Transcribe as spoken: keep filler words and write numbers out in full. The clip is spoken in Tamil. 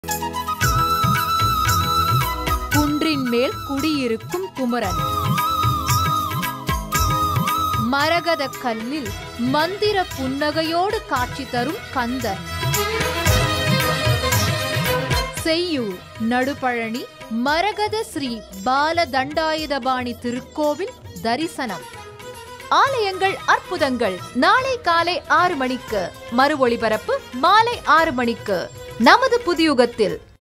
குன்றின் மேல் குடியிருக்கும் குமரன். மரகத கல்லில் மந்திர புன்னகையோடு காட்சி தரும் கந்தன். செய்யூர் நடுபழனி மரகத ஸ்ரீ பாலதண்டாயுதபாணி திருக்கோவில் தரிசனம். ஆலயங்கள் அற்புதங்கள் நாளை காலை ஆறு மணிக்கு, மறு ஒளிபரப்பு மாலை ஆறு மணிக்கு நமது புதியுகத்தில்.